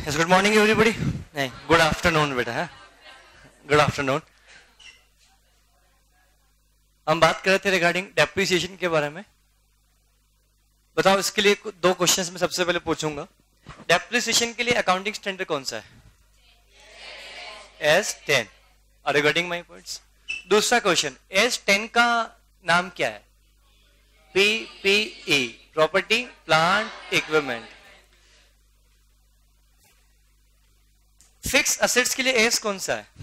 Yes, good morning everybody. नहीं, good afternoon बेटा है. Good afternoon. हम बात कर रहे थे रिगार्डिंग डेप्रिसिएशन के बारे में. बताओ इसके लिए दो क्वेश्चंस मैं सबसे पहले पूछूंगा. डेप्रिसिएशन के लिए अकाउंटिंग स्टैंडर्ड कौन सा है? S10. Are you getting my points? दूसरा क्वेश्चन, S10 का नाम क्या है? PPE, property plant equipment. Fix assets के लिए एस कौन सा है?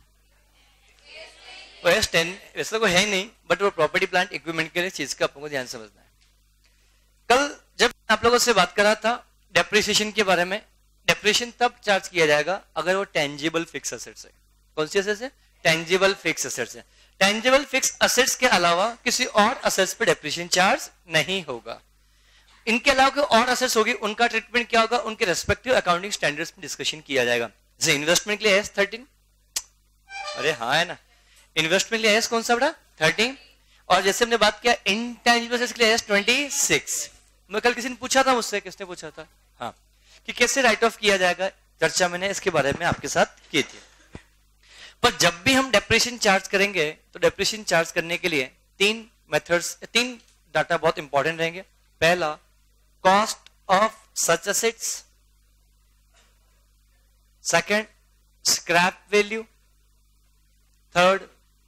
वो S10 वैसे तो कोई है ही नहीं, बट वो प्रॉपर्टी प्लांट इक्विपमेंट के लिए चीज का आपको ध्यान समझना है. कल जब आप लोगों से बात कर रहा था डेप्रिसिएशन के बारे में, डेप्रिसिएशन तब चार्ज किया जाएगा अगर वो टेंजिबल फिक्स असेट्स है. कौन सी असेट्स है? टेंजिबल फिक्स असेट्स है. टेंजिबल फिक्स असेट्स के अलावा किसी और असेट्स पे डेप्रिसिएशन चार्ज नहीं होगा. इनके अलावा कोई और असेट्स होगी, उनका ट्रीटमेंट क्या होगा, उनके रेस्पेक्टिव अकाउंटिंग स्टैंडर्ड्स में डिस्कशन किया जाएगा. जैसे इन्वेस्टमेंट के लिए S13, अरे हाँ है ना, इन्वेस्टमेंट के लिए S कौन सा बड़ा? 13. और जैसे हमने बात किया इंटेंजिबल असेट्स के लिए S26. मैं कल किसी ने पूछा था मुझसे, किसने पूछा था? हाँ, कि कैसे राइट ऑफ किया जाएगा, चर्चा मैंने इसके बारे में आपके साथ की थी. पर जब भी हम डेप्रिसिएशन चार्ज करेंगे तो डेप्रिसिएशन चार्ज करने के लिए तीन डाटा बहुत इंपॉर्टेंट रहेंगे. पहला, cost of such assets. Second, scrap value. Third,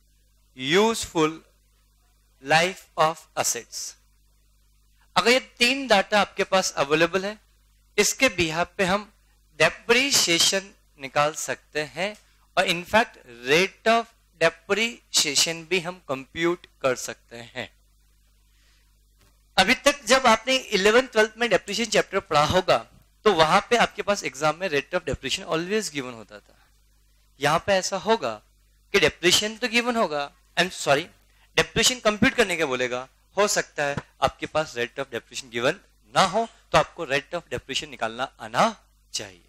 useful life of assets. अगर ये तीन डाटा आपके पास अवेलेबल है, इसके बिहाफ पे हम डेप्रिसिएशन निकाल सकते हैं और इनफैक्ट रेट ऑफ डेप्रिसिएशन भी हम कंप्यूट कर सकते हैं. अभी तक जब आपने 11th 12th में डेप्रिसिएशन चैप्टर पढ़ा होगा तो वहां पे आपके पास एग्जाम में rate of depreciation always given होता था. यहां पे ऐसा होगा कि डेप्रिसिएशन तो गिवन होगा, डेप्रिसिएशन कंप्यूट करने के बोलेगा. हो सकता है आपके पास रेट ऑफ डेप्रिसिएशन गिवन ना हो, तो आपको रेट ऑफ डेप्रिसिएशन निकालना आना चाहिए.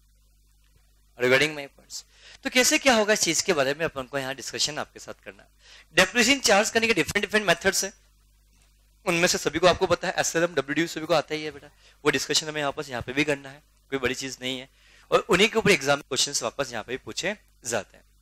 रिगार्डिंग माय पॉइंट्स, तो कैसे क्या होगा इस चीज के बारे में अपन को यहाँ डिस्कशन आपके साथ करना है. डेप्रिसिएशन चार्ज करने के डिफरेंट मेथड्स है. उनमें से सभी को आपको पता है, SLM WDV सभी को आता ही है बेटा. वो डिस्कशन हमें वापस यहाँ पे भी करना है, कोई बड़ी चीज नहीं है. और उन्हीं के ऊपर एग्जाम में क्वेश्चंस वापस यहाँ पे भी पूछे जाते हैं.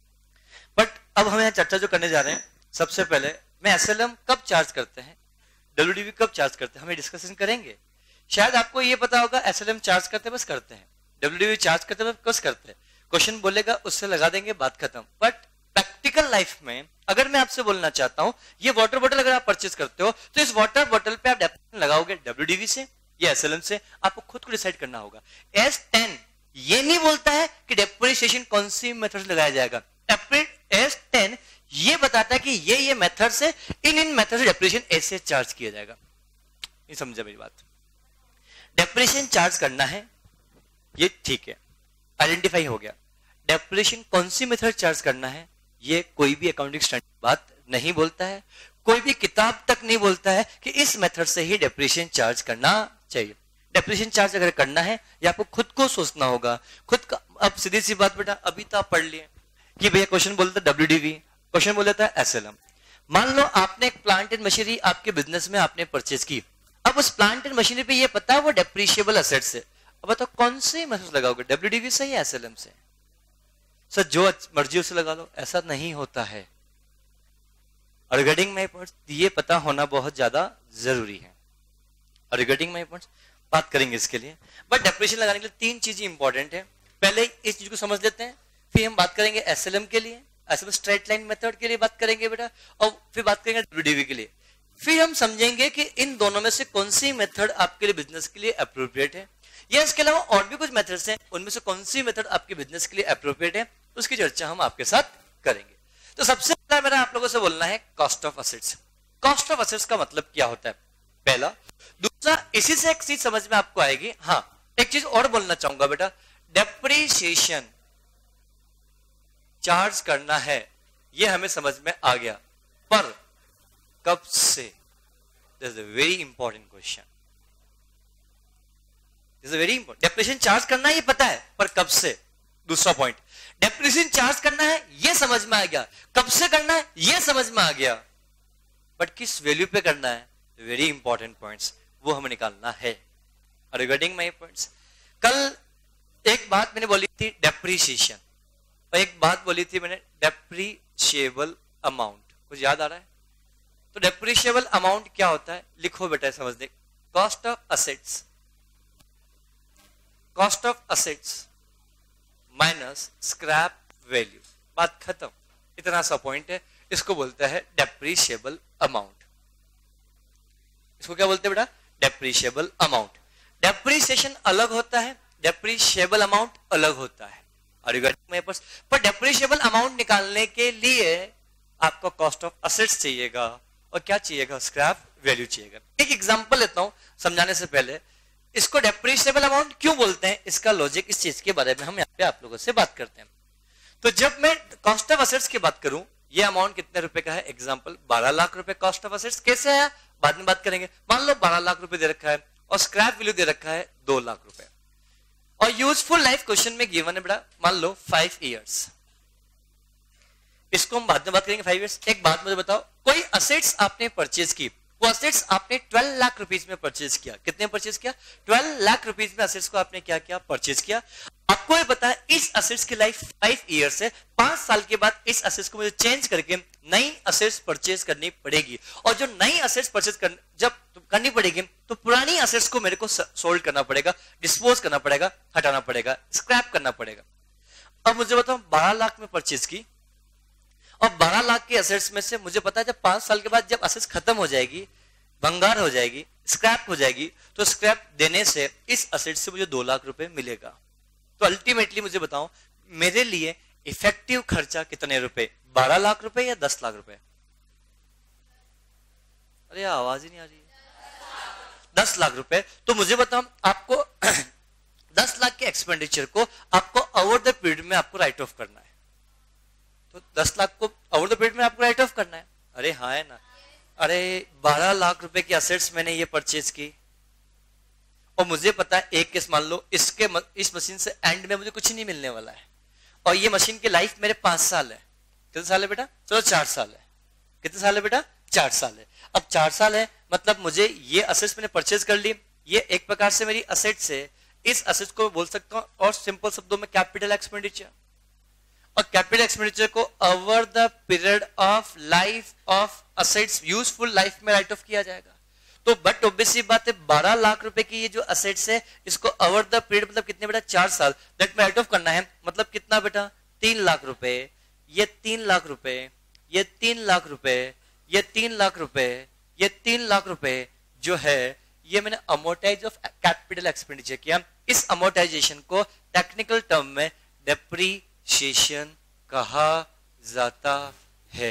बट अब हम यहाँ चर्चा जो करने जा रहे हैं, सबसे पहले मैं SLM कब चार्ज करते हैं, WDV कब चार्ज करते हैं, हमें डिस्कशन करेंगे. शायद आपको ये पता होगा SLM चार्ज करते बस करते हैं, WDV चार्ज करते बस कस करते हैं. क्वेश्चन बोलेगा उससे लगा देंगे, बात खत्म. बट प्रैक्टिकल लाइफ में अगर मैं आपसे बोलना चाहता हूं, ये वाटर बॉटल अगर आप परचेज करते हो तो इस वाटर बॉटल पे आप डेप्रिसिएशन लगाओगे WDV से या SLM से, आपको खुद को डिसाइड करना होगा. S10 ये नहीं बोलता है कि डेप्रिसिएशन कौन सी मेथड से लगाया जाएगा. S10 ये बताता है कि ये मेथड से इन मेथड से डेप्रिसिएशन ऐसे चार्ज किया जाएगा. ये समझा मेरी बात? डेप्रिसिएशन चार्ज करना है, ये ठीक है, आइडेंटिफाई हो गया. डेप्रिसिएशन कौन सी मेथड चार्ज करना है, ये कोई भी अकाउंटिंग स्टैंडर्ड बात नहीं बोलता है, कोई भी किताब तक नहीं बोलता है कि इस मेथड से ही डेप्रिसिएशन चार्ज करना चाहिए. डेप्रिसिएशन चार्ज अगर करना है, ये आपको खुद को सोचना होगा. खुद का, अब सीधी सी बात बेटा, अभी तो आप पढ़ लिए कि भैया क्वेश्चन बोलता है WDV, क्वेश्चन बोल देता है SLM. मान लो आपने एक प्लांट एंड मशीनरी आपके बिजनेस में आपने परचेज की. अब उस प्लांट एंड मशीनरी पे ये पता है वो डेप्रिशिएबल असेट्स है. अब बताओ कौन से मेथड लगाओगे, WDV से या SLM से? सर जो मर्जी उसे लगा लो, ऐसा नहीं होता है. रिगार्डिंग माय पॉइंट्स, ये पता होना बहुत ज्यादा जरूरी है. रिगार्डिंग माय पॉइंट्स बात करेंगे इसके लिए. बट डेप्रिसिएशन लगाने के लिए तीन चीजें इंपॉर्टेंट है. पहले इस चीज को समझ लेते हैं, फिर हम बात करेंगे SLM के लिए, SLM स्ट्रेट लाइन मेथड के लिए बात करेंगे बेटा, और फिर बात करेंगे WDV के लिए. फिर हम समझेंगे कि इन दोनों में से कौन सी मेथड आपके लिए बिजनेस के लिए अप्रोप्रिएट है, या इसके अलावा और भी कुछ मेथड्स हैं, उनमें से कौन सी मेथड आपके बिजनेस के लिए अप्रोप्रिएट है, उसकी चर्चा हम आपके साथ करेंगे. तो सबसे पहला मेरा आप लोगों से बोलना है cost of assets. Cost of assets का मतलब क्या होता है, पहला. दूसरा, इसी से एक चीज समझ में आपको आएगी. हाँ, एक चीज और बोलना चाहूंगा बेटा, डेप्रिसिएशन चार्ज करना है, ये हमें समझ में आ गया, पर कब से? This is a very important question. Very important. Depreciation charge करना है ये पता है, पर कब से? दूसरा पॉइंट, डेप्रिसिएशन चार्ज करना है ये समझ में आ गया, कब से करना है ये समझ में आ गया, बट किस वैल्यू पे करना है, वेरी इंपॉर्टेंट पॉइंट्स, वो हमें निकालना है. रिगार्डिंग माय पॉइंट्स, कल एक बात मैंने बोली थी डेप्रीशिएशन, और एक बात बोली थी मैंने डेप्रीशिएबल अमाउंट। कुछ याद आ रहा है? तो डेप्रीशिएबल अमाउंट क्या होता है, लिखो बेटा समझने। Cost of assets, cost of assets minus scrap value, बात खत्म। इतना सा पॉइंट है, इसको बोलता है डेप्रीशिएबल अमाउंट। इसको क्या बोलते हैं बेटा? Depreciable amount. डेप्रीसिएशन अलग होता है, डेप्रीशिएबल अमाउंट अलग होता है। पर डेप्रीशिएबल अमाउंट निकालने के लिए आपको कॉस्ट ऑफ असेट्स चाहिएगा और क्या चाहिएगा? स्क्रैप वैल्यू चाहिएगा। एक एग्जांपल लेता हूं समझाने से पहले। इसको डेप्रीशिएबल अमाउंट क्यों बोलते हैं, इसका लॉजिक, इस चीज के बारे में हम यहाँ पे आप लोगों से बात करते हैं। तो जब मैं कॉस्ट ऑफ असेट्स की बात करूं, ये अमाउंट कितने रुपए का है? एग्जांपल 12 लाख रुपए कॉस्ट ऑफ असेट्स। कैसे है बाद में बात करेंगे। मान लो 12 लाख रुपए दे रखा है और स्क्रैप वैल्यू दे रखा है 2 लाख रुपए, और यूजफुल लाइफ क्वेश्चन में गिवन है बेटा मान लो 5 इयर्स। इसको हम बाद में बात करेंगे 5 इयर्स। एक बात मुझे बताओ, कोई असेट्स आपने परचेज की, वो असेट्स आपने 12 लाख रुपीज में परचेज किया। कितने परचेज किया? 12 लाख रुपीज में असेट्स को आपने क्या किया? परचेज किया। आपको ये पता है इस असेट्स की लाइफ 5 इयर्स है। 5 साल के बाद इस असेट्स को मुझे चेंज करके नई असेट्स परचेज करनी पड़ेगी, और जो नई असेट्स परचेज जब करनी पड़ेगी तो पुरानी असेट्स को मेरे को सोल्ड करना पड़ेगा, डिस्पोज करना पड़ेगा, हटाना पड़ेगा, स्क्रैप करना पड़ेगा। अब मुझे बताओ 12 लाख में परचेज की, और 12 लाख के असेट्स में से मुझे पता है जब 5 साल के बाद जब असेट्स खत्म हो जाएगी, भंगार हो जाएगी, स्क्रैप हो जाएगी, तो स्क्रैप देने से इस असेट से मुझे 2 लाख रुपए मिलेगा। तो अल्टीमेटली मुझे बताओ मेरे लिए इफेक्टिव खर्चा कितने रुपए? 12 लाख रुपए या 10 लाख रुपए? अरे आवाज ही नहीं आ रही है। 10 लाख रुपए। तो मुझे बताओ आपको 10 लाख के एक्सपेंडिचर को आपको ओवर द पीरियड में आपको राइट ऑफ करना है। तो 10 लाख को ओवर द पीरियड में आपको राइट ऑफ करना है। अरे हाँ है ना। अरे 12 लाख रुपए की असेट्स मैंने ये परचेज की, और मुझे पता है एक केस मान लो इस मशीन से एंड में मुझे कुछ नहीं मिलने वाला है, और ये मशीन की लाइफ मेरे 5 साल है। कितने साल है बेटा? चलो 4 साल है। कितने साल है बेटा? 4 साल है। अब 4 साल है मतलब मुझे ये असेट्स मैंने परचेज कर ली, ये एक प्रकार से मेरी असेट्स है। इस असेट्स को बोल सकता हूं और सिंपल शब्दों में कैपिटल एक्सपेंडिचर, और कैपिटल एक्सपेंडिचर को over the period of life of assets, useful life में राइट ऑफ किया जाएगा। तो बट ऑब्वियसली बात है 12 लाख रुपए की ये जो असेट्स है इसको ओवर द पीरियड मतलब कितने बेटा? 4 साल, दैट में राइट ऑफ करना है। मतलब कितना बेटा? 3 लाख रुपए, ये 3 लाख रुपए, ये 3 लाख रुपए, ये 3 लाख रुपए, ये 3 लाख रुपए जो है ये मैंने अमोर्टाइज ऑफ कैपिटल एक्सपेंडिचर किया। इस अमोर्टाइजेशन को टेक्निकल टर्म में डेप्रीशिएशन कहा जाता है।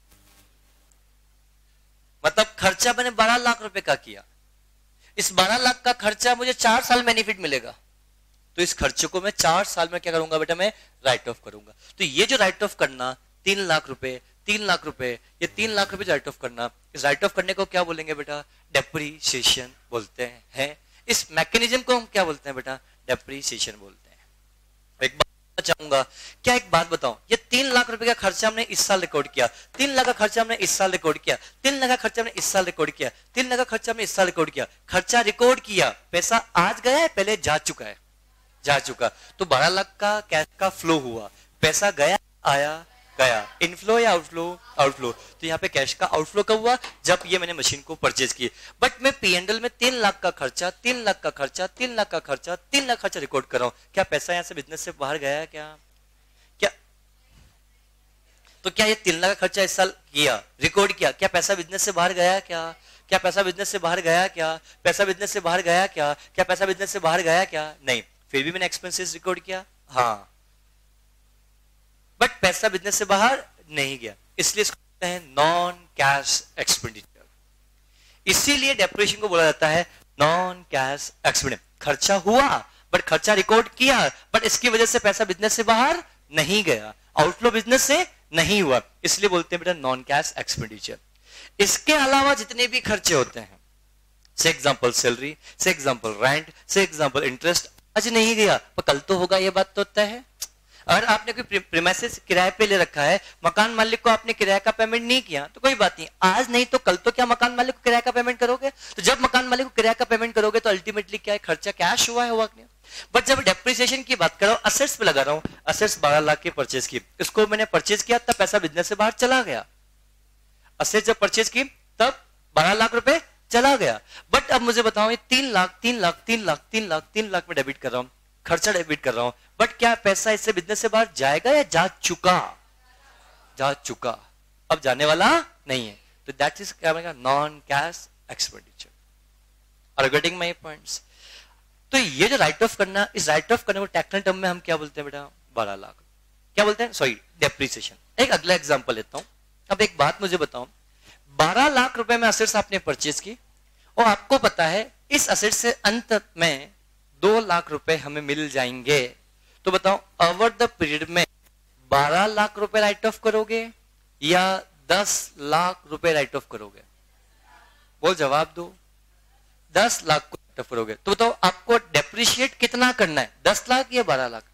मतलब खर्चा मैंने 12 लाख रुपए का किया, इस 12 लाख का खर्चा मुझे 4 साल बेनिफिट मिलेगा, तो इस खर्चे को मैं 4 साल में क्या करूंगा बेटा? मैं राइट ऑफ करूंगा। तो ये जो राइट ऑफ करना 3 लाख रुपए, 3 लाख रुपए, ये 3 लाख रुपए राइट ऑफ करना, इस राइट ऑफ करने को क्या बोलेंगे बेटा? डेप्रीशिएशन बोलते हैं। इस मैकेनिज्म को हम क्या बोलते हैं बेटा? डेप्रीशिएशन बोलते हैं। एक बात चाहूंगा, क्या एक बात बताऊं, ये 3 लाख रुपए का खर्चा हमने इस साल रिकॉर्ड किया, 3 लाख का खर्चा हमने इस साल रिकॉर्ड किया, 3 लाख का खर्चा हमने इस साल रिकॉर्ड किया, 3 लाख का खर्चा हमने इस साल रिकॉर्ड किया। खर्चा रिकॉर्ड किया, पैसा आज गया है, पहले जा चुका है, जा चुका। तो 12 लाख का कैश का फ्लो हुआ, पैसा गया, आया, गया, इनफ्लो या आउटफ्लो? आउटफ्लो। तो यहाँ पे कैश का आउटफ्लो कब हुआ? जब ये मैंने मशीन को परचेज की। बट मैं P&L में 3 लाख का खर्चा, 3 लाख का खर्चा, 3 लाख का खर्चा, 3 लाख खर्चा रिकॉर्ड कर रहा हूं। क्या पैसा यहाँ से बिजनेस से बाहर गया है क्या? क्या? तो क्या ये 3 लाख का खर्चा इस साल किया, रिकॉर्ड किया, क्या पैसा बिजनेस से बाहर गया क्या? क्या पैसा बिजनेस से बाहर गया क्या? पैसा बिजनेस से बाहर गया क्या? क्या पैसा बिजनेस से बाहर गया क्या? नहीं। फिर भी मैंने एक्सपेंसेस रिकॉर्ड किया, हाँ, बट पैसा बिजनेस से बाहर नहीं गया, इसलिए इसको कहते हैं नॉन कैश एक्सपेंडिचर। इसीलिए डेप्रिसिएशन को बोला जाता है नॉन कैश एक्सपेंडिचर। खर्चा हुआ बट खर्चा रिकॉर्ड किया, बट इसकी वजह से पैसा बिजनेस से बाहर नहीं गया, आउटफ्लो बिजनेस से नहीं हुआ, इसलिए बोलते हैं बेटा नॉन कैश एक्सपेंडिचर। इसके अलावा जितने भी खर्चे होते हैं, say example salary, say example rent, say example interest, आज नहीं गया पर कल तो होगा, ये बात तो तय है। अगर आपने कोई प्रीमाइसेस किराए पे ले रखा है, मकान मालिक को आपने किराए का पेमेंट नहीं किया तो कोई बात नहीं, आज नहीं तो कल तो क्या मकान मालिक को किराए का पेमेंट करोगे? तो जब मकान मालिक को किराए का पेमेंट करोगे तो अल्टीमेटली क्या है? खर्चा कैश हुआ है, हुआ नहीं? बट जब डेप्रिसिएशन की बात कर रहा हूं, असेट्स पे लगा रहा हूं, असेट्स 12 लाख की परचेज की, इसको मैंने परचेज किया तब पैसा बिजनेस से बाहर चला गया। असेट्स जब परचेज की तब 12 लाख रुपए चला गया। बट अब मुझे बताओ, ये 3 लाख 3 लाख 3 लाख 3 लाख 3 लाख में डेबिट कर रहा हूं, खर्चा डेबिट कर रहा हूं, बट क्या पैसा इससे बिजनेस से बाहर जाएगा या जा चुका? जा चुका, अब जाने वाला नहीं है। तो दैट इज क्या बनेगा? Non cash expenditure. Are you getting my points? तो ये जो राइट ऑफ करना, इस राइट ऑफ करने को टेक्निकल टर्म में हम क्या बोलते हैं बेटा? 12 लाख क्या बोलते हैं? Sorry, depreciation. एक अगला एग्जांपल लेता हूं। अब एक बात मुझे बताओ, 12 लाख रुपए में असेट्स आपने परचेज की और आपको पता है इस असेट से अंत में 2 लाख रुपए हमें मिल जाएंगे, तो बताओ ओवर द पीरियड में 12 लाख रुपए राइट ऑफ करोगे या 10 लाख रुपए राइट ऑफ करोगे? बोल, जवाब दो। 10 लाख को राइट ऑफ करोगे, तो बताओ आपको डेप्रिशिएट कितना करना है? 10 लाख या 12 लाख?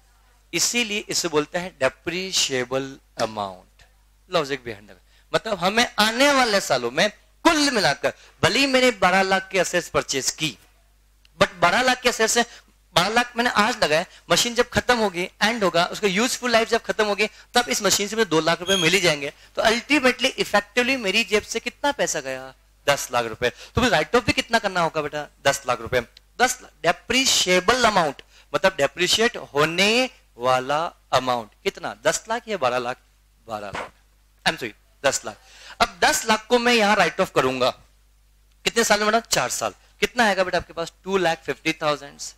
इसीलिए इसे बोलते हैं depreciable amount. Logic behind that, मतलब हमें आने वाले सालों में कुल मिलाकर, भले ही मैंने 12 लाख के असेट्स परचेज की, बट 12 लाख के असेट्स से 12 लाख मैंने आज लगाया, मशीन जब खत्म होगी, एंड होगा, उसका यूजफुल लाइफ जब खत्म होगी, तब इस मशीन से मुझे 2 लाख रुपए मिल ही जाएंगे। तो अल्टीमेटली इफेक्टिवली मेरी जेब से कितना पैसा गया? 10 लाख रुपए। तो फिर राइट ऑफ भी कितना करना होगा बेटा? 10 लाख रुपए। 10 लाख डेप्रिशिएबल अमाउंट, मतलब डेप्रिशिएट होने वाला अमाउंट कितना? 10 लाख या 12 lakh? 12 lakh, I am sorry 10 lakh. अब 10 लाख को मैं यहां राइट ऑफ करूंगा कितने साल में बेटा? 4 साल। कितना आएगा बेटा आपके पास? 2,50,000,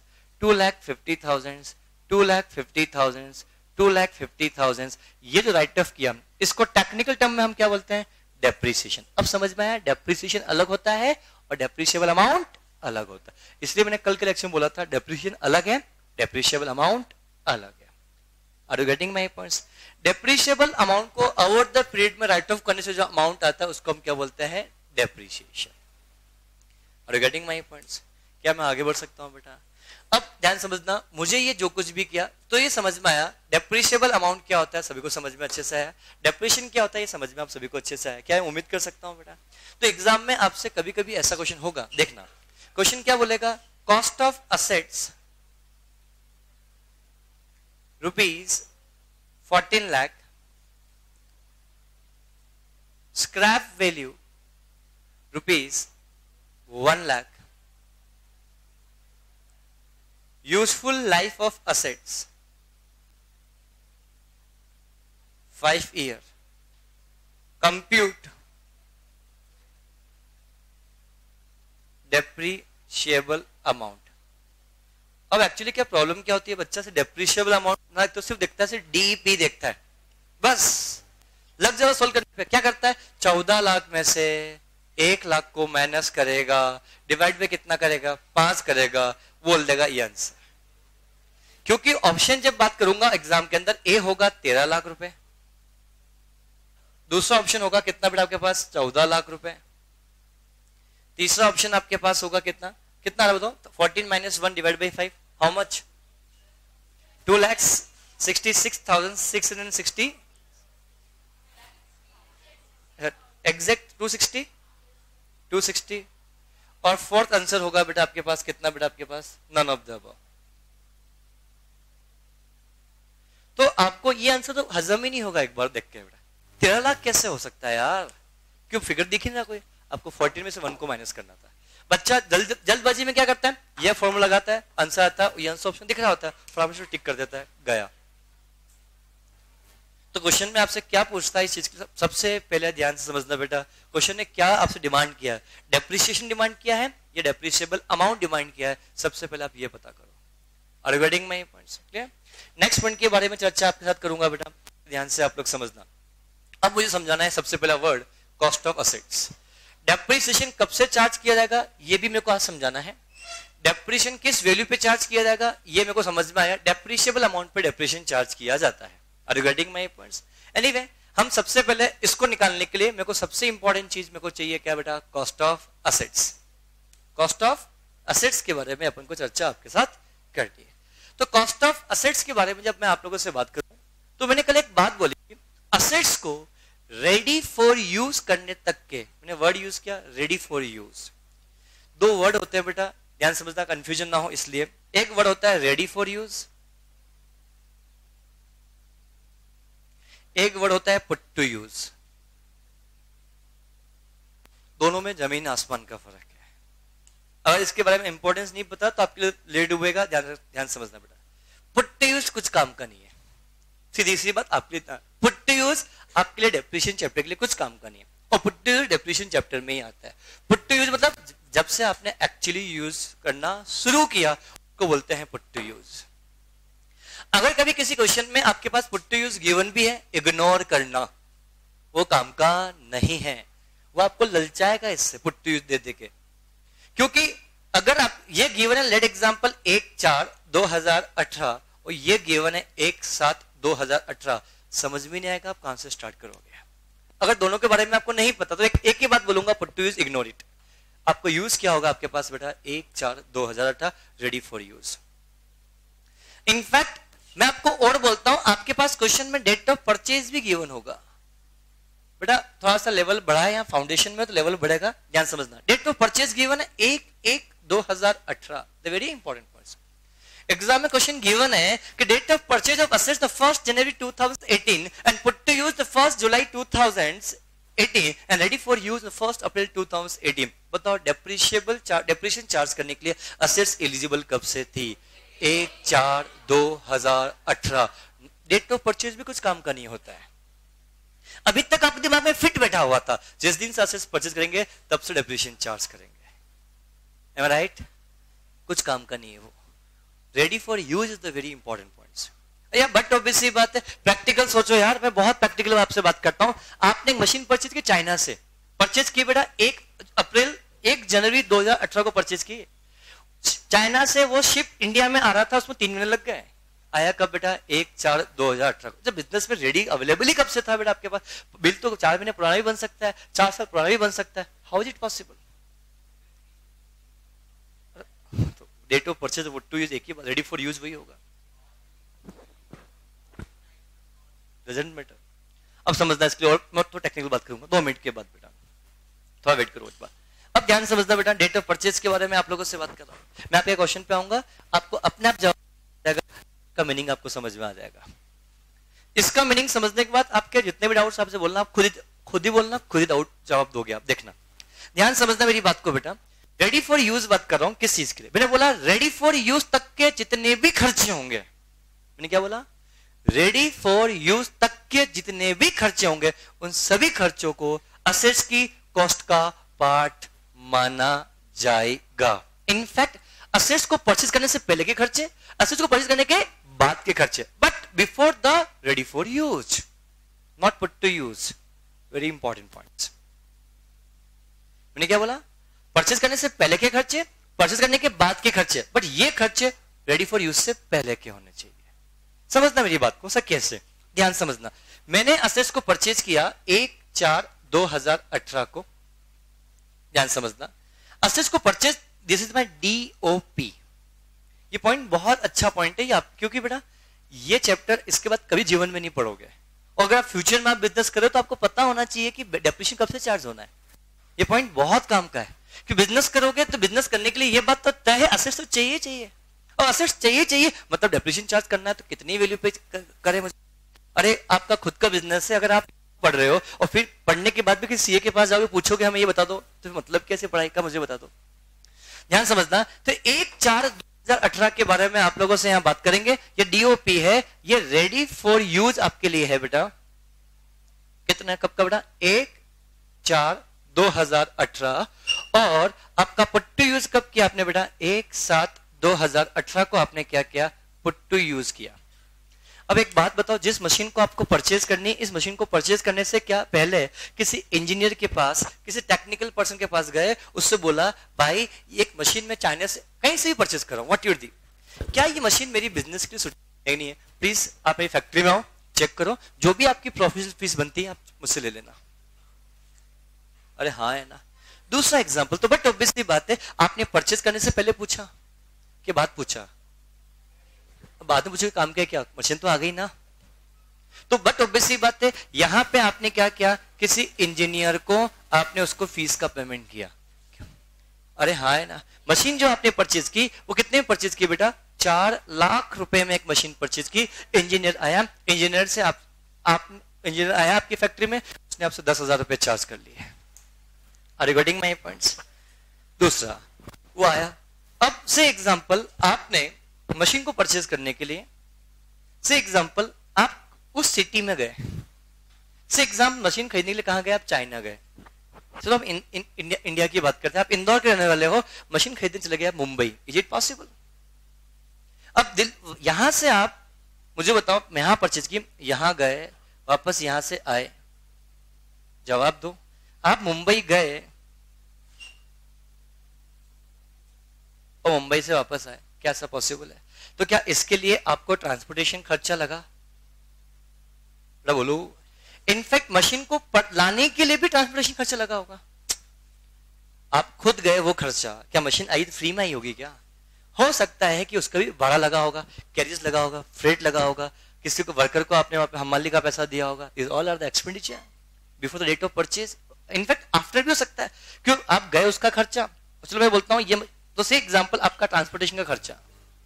2,50,000, 2,50,000, 2,50,000। ये जो राइट ऑफ किया, इसको टेक्निकल टर्म में हम क्या बोलते हैं? डेप्रिसिएशन। अब समझ में आया? डेप्रिसिएशन अलग होता है और डेप्रिशिएबल अमाउंट अलग होता है। इसलिए मैंने कल के लेक्चर में बोला था डेप्रिसिएशन अलग है, डेप्रिशिएबल अमाउंट अलग है। Are you getting my points? Depreciable amount को ओवर द पीरियड में राइट ऑफ करने से जो अमाउंट आता है उसको हम क्या बोलते हैं? Depreciation. Are you getting my points? क्या मैं आगे बढ़ सकता हूं बेटा? अब ध्यान समझना, मुझे ये जो कुछ भी किया तो ये समझ में आया डेप्रिशिएबल अमाउंट क्या होता है, सभी को समझ में अच्छे से आया। डेप्रिसिएशन क्या होता है ये समझ में आप सभी को अच्छे से आया। क्या मैं उम्मीद कर सकता हूं बेटा? तो एग्जाम में आपसे कभी कभी ऐसा क्वेश्चन होगा, देखना क्वेश्चन क्या बोलेगा? Cost of assets rupees 14 lakh, scrap value rupees 1 lakh, useful life of assets 5 year, compute depreciable amount। अब एक्चुअली क्या प्रॉब्लम क्या होती है, बच्चा से डेप्रिशिएबल अमाउंट ना तो सिर्फ देखता है, सिर्फ डीपी देखता है, बस लग जाओ सोल्व करने पे। क्या करता है? 14 लाख में से 1 लाख को माइनस करेगा, डिवाइड पे कितना करेगा? 5 करेगा, बोल देगा ये आंसर। क्योंकि ऑप्शन जब बात करूंगा एग्जाम के अंदर, ए होगा 13 लाख रुपए, दूसरा ऑप्शन होगा कितना बेटा आपके पास? 14 लाख रुपए, तीसरा ऑप्शन आपके पास होगा कितना? कितना बताओ? 14 minus 1 divide by 5, how much? 2,66,660, exact 260। और फोर्थ आंसर होगा बेटा आपके पास कितना बेटा आपके पास? None of the above. तो आपको ये आंसर तो हजम ही नहीं होगा एक बार देख के बेटा। 13 लाख कैसे हो सकता है यार? क्यों फिगर दिखी ना कोई? आपको 14 में से 1 को माइनस करना था। बच्चा जल्दबाजी में क्या करता है? ये फॉर्मूला लगाता है, आंसर आता है, ये आंसर ऑप्शन दिख रहा होता है, फटाफट टिक कर देता है, गया। तो क्वेश्चन में आपसे क्या पूछता है इस चीज की? सबसे पहले ध्यान से समझना बेटा, क्वेश्चन ने क्या आपसे डिमांड किया है? डेप्रिसिएशन डिमांड किया है या डेप्रिशिएबल अमाउंट डिमांड किया है? सबसे पहले आप ये पता करो। Are you getting my points? Clear? Next point के बारे में चर्चा आपके साथ करूंगा बेटा, ध्यान से आप लोग समझना। अब मुझे समझाना है सबसे पहला word cost of assets. Depreciation कब से चार्ज किया जाएगा ये भी मेरे को आज समझाना है। डेप्रिसिएशन किस वैल्यू पे चार्ज किया जाएगा ये मेरे को समझ में आया। डेप्रिशिएबल अमाउंट पे डेप्रिसिएशन चार्ज किया जाता है। Are you getting my points? Anyway, हम सबसे पहले इसको निकालने के लिए मेरे को सबसे इंपॉर्टेंट चीज मेरे को चाहिए क्या बेटा? Cost of assets. Cost of assets के बारे में अपन को चर्चा आपके साथ करनी है। तो कॉस्ट ऑफ असेट्स के बारे में जब मैं आप लोगों से बात करूं तो मैंने कल एक बात बोली, असेट्स को रेडी फॉर यूज करने तक के, मैंने वर्ड यूज किया रेडी फॉर यूज। 2 वर्ड होते हैं बेटा, ध्यान समझना, कंफ्यूजन ना हो इसलिए। एक वर्ड होता है रेडी फॉर यूज, एक वर्ड होता है पुट टू यूज। दोनों में जमीन आसमान का फर्क है। अगर इसके बारे में इंपॉर्टेंस नहीं पता तो आपके लिए लेट डूबेगा। ध्यान समझना बेटा, पुट टू यूज कुछ काम का नहीं है। सीधी सी बात, आपके लिए पुट टू यूज आपके लिए डेप्रिसिएशन चैप्टर के लिए कुछ काम का नहीं है, और put to use depreciation chapter में ही आता है। पुट टू यूज मतलब जब से आपने एक्चुअली यूज करना शुरू किया उसको बोलते हैं पुट टू यूज। अगर कभी किसी क्वेश्चन में आपके पास पुट टू यूज गिवन भी है, इग्नोर करना, वो काम का नहीं है। वो आपको ललचाएगा इससे पुट टू यूज दे दे के, क्योंकि अगर आप ये गिवन है, लेट एग्जांपल 1/4/2018 और ये गिवन है 1/7/2018, समझ में नहीं आएगा आप कहां से स्टार्ट करोगे। अगर दोनों के बारे में आपको नहीं पता तो एक ही बात बोलूंगा, put to use ignore it. आपको यूज क्या होगा आपके पास बेटा, 1/4/2018 रेडी फॉर यूज। इनफैक्ट मैं आपको और बोलता हूं, आपके पास क्वेश्चन में डेट ऑफ परचेज भी गिवन होगा। बेटा थोड़ा सा लेवल बढ़ा है यहाँ फाउंडेशन में तो लेवल बढ़ेगा, ध्यान समझना। डेट ऑफ परचेज गिवन है 1/1/2018, the very important points. Exam में क्वेश्चन गिवन है कि date of purchase of assets the 1st January 2018 and put to use the 1st July 2018 and ready for use the 1st April 2018। बताओ depreciation charge करने के लिए assets eligible कब से थी, 1/4/2018। डेट ऑफ परचेज भी कुछ काम का नहीं होता है। अभी तक आपके दिमाग में फिट बैठा हुआ था, जिस दिन से असेट्स परचेज करेंगे तब से डेप्रिसिएशन चार्ज करेंगे। Am I right? कुछ काम का नहीं है वो। Ready for use is the very important points. या बट ऑब्वियसली बात है, प्रैक्टिकल सोचो यार, मैं बहुत प्रैक्टिकल आपसे बात करता हूं। आपने एक मशीन परचेज की चाइना से, परचेज की बेटा 1 जनवरी 2018 को परचेज की। चाइना से वो शिप इंडिया में आ रहा था, उसमें 3 महीने लग गए। आया कब बेटा, 1/4/2018 को। जब बिजनेस में रेडी अवेलेबल ही कब से था बेटा आपके पास? बिल तो 4 महीने पुराना भी बन सकता है, 4 साल पुराना भी बन सकता है। How is it possible? Date of purchase वो टू यूज एक ही, रेडी फॉर यूज वही होगा। Doesn't matter. अब समझना इसके लिए, और मैं तो टेक्निकल बात करूंगा 2 मिनट के बाद बेटा, थोड़ा वेट करो इस बात। अब ध्यान समझना बेटा, डेट ऑफ परचेज के बारे में आप लोगों से बात कर रहा हूं। मैं आपके क्वेश्चन पे आऊंगा, आपको अपने आप जवाब का मीनिंग आपको समझ में आ जाएगा। इसका मीनिंग समझने के बाद आपके जितने भी डाउट्स आपसे बोलना, आप खुद ही बोलना, खुद ही डाउट जवाब दोगे आप, देखना। ध्यान समझना मेरी बात को बेटा। रेडी फॉर यूज बात कर रहा हूं किस चीज के लिए? मैंने बोला रेडी फॉर यूज तक के जितने भी खर्चे होंगे। मैंने क्या बोला? रेडी फॉर यूज तक के जितने भी खर्चे होंगे, उन सभी खर्चों को असेट्स की कॉस्ट का पार्ट माना जाएगा। इनफैक्ट असेट्स को परचेज करने से पहले के खर्चे, असेट्स को परचेज करने के बाद के खर्चे, but before the ready for use, not put to use. Very important points. मैंने क्या बोला? परचेज करने से पहले के खर्चे, परचेज करने के बाद के खर्चे, बट ये खर्चे रेडी फॉर यूज से पहले के होने चाहिए। समझना मेरी बात को। सर कैसे? ध्यान समझना। मैंने असेट्स को परचेज किया 1/4/2018 को। ध्यान समझना, असेट्स को purchase, this is my DOP. ये पॉइंट बहुत अच्छा पॉइंट है ये आप, क्योंकि बेटा ये चैप्टर इसके बाद कभी जीवन में नहीं पढ़ोगे, और अगर आप फ्यूचर में आप बिजनेस करो तो आपको पता होना चाहिए कि डेप्रिसिएशन कब से चार्ज होना है। ये पॉइंट बहुत काम का है कि बिजनेस करोगे तो बिजनेस करने के लिए ये बात तो तय है, असेट्स तो चाहिए, और असेट्स चाहिए मतलब डेप्रिसिएशन चार्ज करना है तो कितनी वैल्यू पे करे मुझे। अरे आपका खुद का बिजनेस है, अगर आप पढ़ रहे हो और फिर पढ़ने के बाद भी किसी सीए के पास जाओगे, पूछोगे हमें ये बता दो, तो मतलब कैसे पढ़ाई का मुझे बता दो। ध्यान समझना। तो 1/4/2018 के बारे में आप लोगों से यहां बात करेंगे। ये डीओपी है, ये रेडी फॉर यूज आपके लिए है बेटा। कितना कब का बेटा? 1/4/2018। और आपका पुट टू यूज कब किया आपने बेटा? 1/7/2018 को आपने क्या किया? पुट टू यूज किया। अब एक बात बताओ, जिस मशीन को आपको परचेज करनी है, इस मशीन को परचेज करने से क्या पहले किसी इंजीनियर के पास, किसी टेक्निकल पर्सन के पास गए, उससे बोला भाई एक मशीन में चाइना से कहीं से भी परचेज करो, व्हाट यू दी, क्या ये मशीन मेरी बिजनेस के लिए सूटेबल नहीं है? प्लीज आप मेरी फैक्ट्री में आओ, चेक करो, जो भी आपकी प्रोफेशनल फीस बनती है आप मुझसे ले लेना। अरे हाँ है ना। दूसरा एग्जाम्पल, तो बट ऑब्वियसली बात है, आपने परचेज करने से पहले पूछा कि बाद पूछा? बाद में पूछे काम क्या, मशीन तो आ गई ना। तो बट ऑब्वियसली बात है, यहां पे आपने क्या किया? किसी इंजीनियर को आपने उसको फीस का पेमेंट किया। अरे हाँ है ना। मशीन जो आपने परचेज की वो कितने में परचेज की बेटा? 4 लाख रुपए में एक मशीन परचेज की। इंजीनियर आया, इंजीनियर से आप इंजीनियर आया आपकी फैक्ट्री में, उसने आपसे 10,000 रुपए चार्ज कर लिए। Are you getting my points? दूसरा वो आया, अब से एग्जांपल आपने मशीन को परचेज करने के लिए, से एग्जांपल आप उस सिटी में गए, से एग्जाम मशीन खरीदने के लिए कहां गए? आप चाइना गए। चलो हम इंडिया की बात करते हैं। आप इंदौर के रहने वाले हो, मशीन खरीदने चले गए आप मुंबई। Is it possible? अब यहां से आप मुझे बताओ, मैं यहां परचेज की, यहां गए, वापस यहां से आए, जवाब दो। आप मुंबई गए और मुंबई से वापस आए, क्या ऐसा पॉसिबल है? तो क्या इसके लिए आपको ट्रांसपोर्टेशन खर्चा लगा? बोलो। इनफैक्ट मशीन को लाने के लिए भी ट्रांसपोर्टेशन खर्चा लगा होगा। आप खुद गए, वो खर्चा, क्या मशीन आई तो फ्री में आई होगी क्या? हो सकता है कि उसका भी भाड़ा लगा होगा, कैरियर्स लगा होगा, फ्रेट लगा होगा, किसी को वर्कर को आपने वहां पे हमाली का पैसा दिया होगा। This all are the expenditure before the date of purchase. In fact after भी हो सकता है, क्यों? आप गए, उसका खर्चा। चलो मैं बोलता हूं ये तो से एग्जांपल आपका ट्रांसपोर्टेशन का खर्चा।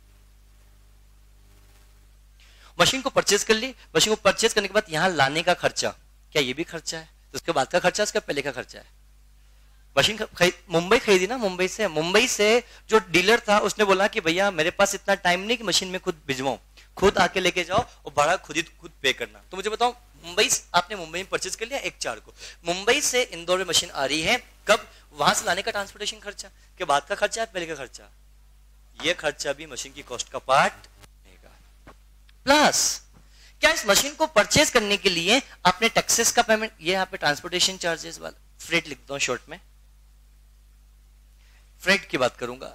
मशीन को परचेज कर ली, मशीन को परचेज करने के बाद यहां लाने का खर्चा, क्या ये भी खर्चा है? तो उसके बाद का खर्चा, उसका पहले का खर्चा है। मशीन मुंबई खरीदी ना, मुंबई से जो डीलर था उसने बोला कि भैया मेरे पास इतना टाइम नहीं कि मशीन में खुद भिजवाऊं, खुद आके लेके जाओ और भाड़ा खुद पे करना। तो मुझे बताओ, आपने मुंबई में परचेज कर लिया 1/4 को, मुंबई से इंदौर में मशीन आ रही है, कब? वहां से लाने का ट्रांसपोर्टेशन खर्चा के बाद का खर्चा है, पहले का खर्चा? ये खर्चा भी मशीन की कॉस्ट का पार्ट रहेगा। प्लस क्या इस मशीन को परचेज करने के लिए आपने टैक्सेस का पेमेंट, ये यहाँ पे ट्रांसपोर्टेशन चार्जेस वाला फ्रेट लिख दो शॉर्ट में, फ्रेट की बात करूंगा।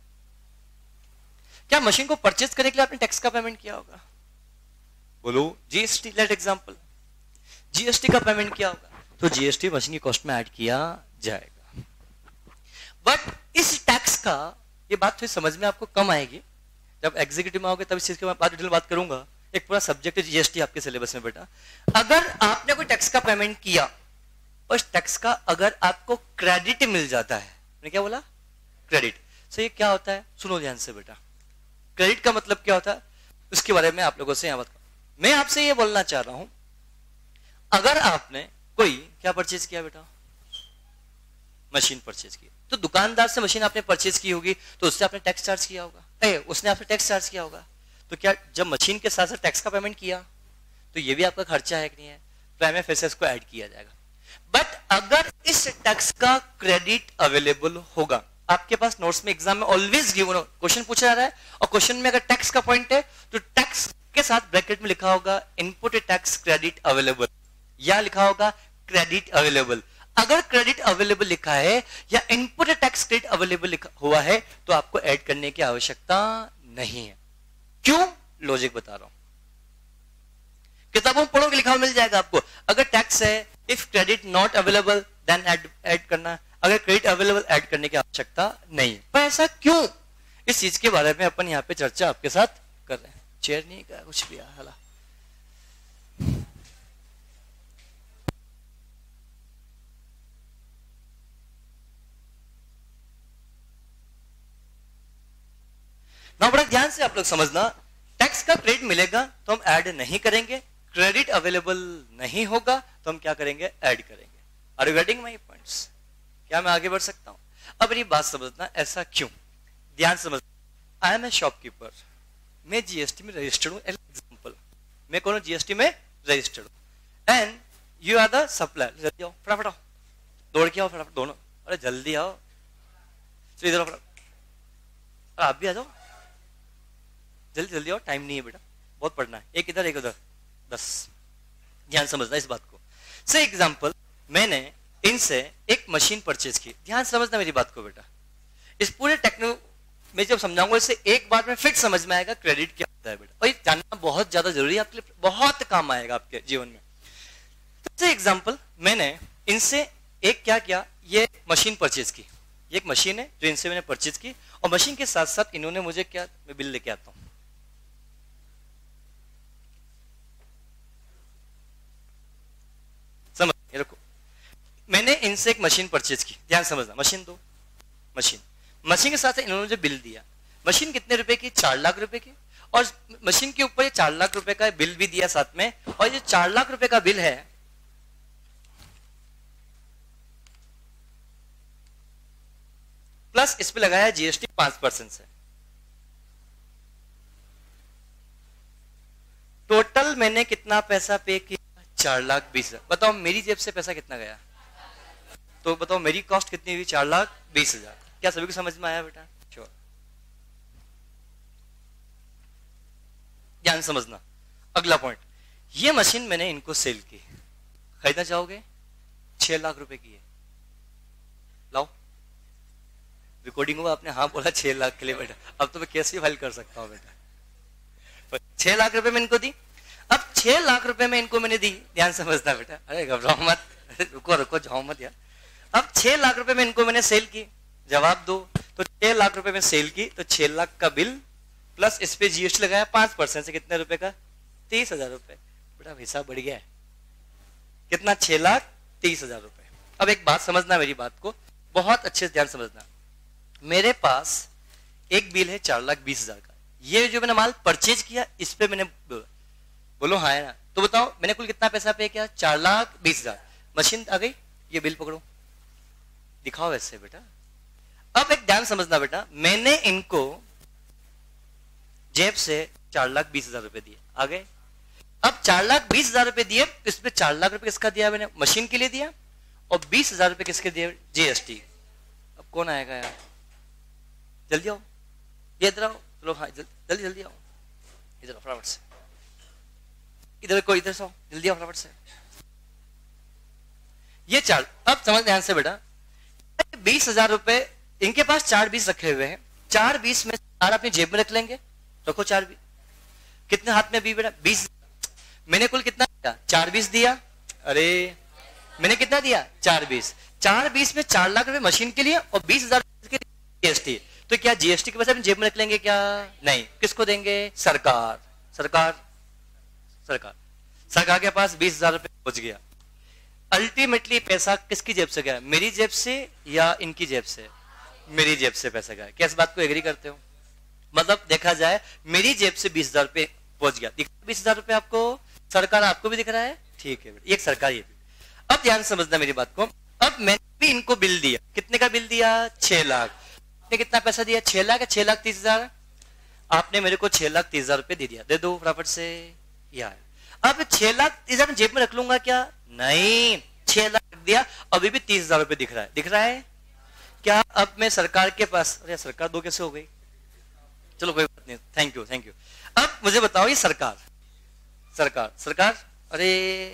क्या मशीन को परचेज करने के लिए आपने टैक्स का पेमेंट किया होगा? बोलो। जीएसटी, लेट एग्जांपल, जीएसटी का पेमेंट किया होगा, तो जीएसटी मशीन की कॉस्ट में ऐड किया जाएगा। बट इस टैक्स का, ये बात थोड़ी समझ में आपको कम आएगी, जब एग्जीक्यूटिव में आओगे तब इस चीज के बाद डिटेल बात करूंगा। एक पूरा सब्जेक्ट है जीएसटी आपके सिलेबस में बेटा। अगर आपने कोई टैक्स का पेमेंट किया, उस टैक्स का अगर आपको क्रेडिट मिल जाता है, मैंने क्या बोला? क्रेडिट। सो ये क्या होता है? सुनो ध्यान से बेटा, क्रेडिट का मतलब क्या होता है उसके बारे में आप लोगों से यहां बात करूं। मैं आपसे ये बोलना चाह रहा हूं, अगर आपने कोई क्या परचेज किया बेटा? मशीन परचेज की, तो दुकानदार से मशीन आपने परचेज की होगी, तो उससे आपने टैक्स चार्ज किया होगा, उसने आपसे टैक्स चार्ज किया होगा। तो क्या जब मशीन के साथ साथ टैक्स का पेमेंट किया, तो ये भी आपका खर्चा है कि नहीं है? प्राइम फेसेस को ऐड किया जाएगा। बट अगर इस टैक्स का क्रेडिट अवेलेबल होगा, आपके पास नोट्स में एग्जाम में ऑलवेज गिवन क्वेश्चन पूछा जा रहा है, और क्वेश्चन में अगर टैक्स का पॉइंट है तो टैक्स के साथ ब्रैकेट में लिखा होगा इनपुट टैक्स क्रेडिट अवेलेबल, या लिखा होगा क्रेडिट अवेलेबल। अगर क्रेडिट अवेलेबल लिखा है या इनपुट टैक्स क्रेडिट अवेलेबल लिखा हुआ है, तो आपको ऐड करने की आवश्यकता नहीं है। क्यों? लॉजिक बता रहा हूं, किताबों में पढ़ोगे लिखा हुआ मिल जाएगा आपको। अगर टैक्स है, if credit not available then add करना, अगर क्रेडिट अवेलेबल ऐड करने की आवश्यकता नहीं है। पर ऐसा क्यों? इस चीज के बारे में अपन यहाँ पे चर्चा आपके साथ कर रहे हैं। चेयर नहीं का कुछ भी हाला। ना बड़ा ध्यान से आप लोग समझना, टैक्स का क्रेडिट मिलेगा तो हम ऐड नहीं करेंगे, क्रेडिट अवेलेबल नहीं होगा तो हम क्या करेंगे? ऐड करेंगे। Are you getting my points? क्या मैं आगे बढ़ सकता हूं? अब ये बात समझना, ऐसा क्यों? ध्यान समझ। आई एम ए शॉपकीपर, मैं जीएसटी में रजिस्टर्ड हूं। एग्जांपल, मैं कौन हूं? जीएसटी में रजिस्टर्ड हूं, and you are the supplier. जल्दी आओ, फटाफट आओ, दौड़ के आओ फटाफट दोनों। अरे जल्दी आओ, इधर आओ फटाफट, आप भी आ जाओ, जल्दी जल्दी आओ, टाइम नहीं है बेटा, बहुत पढ़ना है। एक इधर एक उधर, 10। ध्यान समझना इस बात को। से एग्जांपल, मैंने इनसे एक मशीन परचेज की। ध्यान समझना मेरी बात को बेटा, इस पूरे टेक्नो में जब समझाऊंगा इससे एक बार में फिट समझ में आएगा क्रेडिट क्या होता है बेटा, और ये जानना बहुत ज्यादा जरूरी है, आपके लिए बहुत काम आएगा आपके जीवन में। तो एग्जांपल, मैंने इनसे एक क्या किया, ये मशीन परचेज की। ये एक मशीन है जो इनसे मैंने परचेज की, और मशीन के साथ साथ इन्होंने मुझे क्या, मैं बिल लेके आता हूं। समझ रखो, मैंने इनसे एक मशीन परचेज की। ध्यान समझना, मशीन दो, मशीन। मशीन के साथ इन्होंने जो बिल दिया, मशीन कितने रुपए की? 4 लाख रुपए की। और मशीन के ऊपर ये 4 लाख रुपए का बिल भी दिया साथ में। और ये 4 लाख रुपए का बिल है, प्लस इस पे लगाया जीएसटी 5% से। टोटल मैंने कितना पैसा पे किया? 4,20,000। बताओ मेरी जेब से पैसा कितना गया? तो बताओ मेरी कॉस्ट कितनी हुई? 4,20,000। क्या सभी को समझ में आया बेटा? श्योर, ध्यान समझना। अगला पॉइंट, ये मशीन मैंने इनको सेल की, खरीदना चाहोगे? 6 लाख रुपए की है। लाओ, रिकॉर्डिंग हुआ, आपने हाँ बोला 6 लाख के लिए बेटा। अब तो मैं कैसे फाइल कर सकता हूं बेटा? 6 लाख रुपए में इनको दी। अब 6 लाख रुपए में इनको मैंने दी, ध्यान समझना बेटा, अरे घबराओ मत, रुको रुको, जाओ मत यार। अब 6 लाख रुपए में इनको मैंने सेल की, जवाब दो। तो 6 लाख रुपए में सेल की, तो 6 लाख का बिल प्लस इस पे जीएसटी लगाया 5% से, कितने रुपए का? 30,000 रुपए। बेटा हिसाब बढ़ गया है, कितना? 6,30,000 रुपए। अब एक बात समझना, मेरी बात को बहुत अच्छे से ध्यान समझना। मेरे पास एक बिल है 4,20,000 का, ये जो मैंने माल परचेज किया इस पे मैंने, बोलो हाँ है ना? तो बताओ मैंने कुल कितना पैसा पे किया? 4,20,000। मशीन आ गई, ये बिल पकड़ो, दिखाओ ऐसे बेटा। अब एक ध्यान समझना बेटा, मैंने इनको जेब से 4,20,000 रुपए दिए, आ गए। अब 4,20,000 रुपए दिए, इसमें 4 लाख रुपए किसका दिया? मैंने मशीन के लिए दिया। और 20,000 रुपए किसके दिए? जीएसटी। अब कौन आएगा यार? जल्दी आओ, ये इधर आओ, चलो हाँ जल्दी जल्दी आओ, इधर फटाफट से, इधर को, इधर से आओ, जल्दी आओ फटाफट से। ये 4, अब समझ ध्यान से बेटा, 20,000 रुपए इनके पास 4,20 रखे हुए हैं। 4,20 में 4 अपनी जेब में रख लेंगे, रखो 4,20। कितने हाथ में भी बेटा? 20। मैंने कुल कितना दिया? 4,20 दिया। अरे मैंने कितना दिया? 4,20। 4,20 में 4 लाख रुपए मशीन के लिए और 20,000 के जीएसटी। तो क्या जीएसटी के पैसे अपनी जेब में रख लेंगे क्या? नहीं, किसको देंगे? सरकार। सरकार सरकार सरकार के पास 20,000 रुपए पहुंच गया। अल्टीमेटली पैसा किसकी जेब से गया? मेरी जेब से या इनकी जेब से? मेरी जेब से पैसा गया। क्या इस बात को एग्री करते हो? मतलब देखा जाए मेरी जेब से 20,000 रुपए पहुंच गया। 20,000 रुपए आपको, सरकार आपको भी दिख रहा है, ठीक है बेटा, एक सरकार ये भी। अब ध्यान समझना मेरी बात को। अब मैंने भी इनको बिल दिया, कितने का बिल दिया? 6 लाख। आपने कितना पैसा दिया? 6 लाख या 6,30,000? आपने मेरे को 6,30,000 रुपए दे दिया, दे दो फटाफट से यार। अब 6,30,000 जेब में रख लूंगा क्या? नहीं, 6 लाख रख दिया, अभी भी 30,000 रुपए दिख रहा है, दिख रहा है क्या? अब मैं सरकार के पास, अरे सरकार दो कैसे हो गई? चलो कोई बात नहीं, थैंक यू थैंक यू। अब मुझे बताओ, ये सरकार सरकार सरकार, अरे